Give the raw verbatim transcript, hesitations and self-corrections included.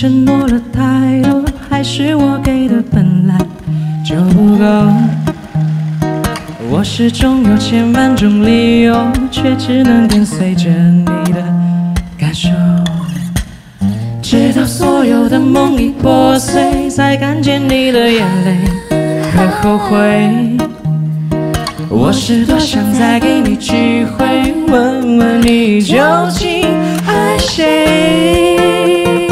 承诺了太多，还是我给的本来就不够。我始终有千万种理由，却只能跟随着你的感受。直到所有的梦已破碎，才看见你的眼泪和后悔。我是多想再给你机会，问问你究竟爱谁。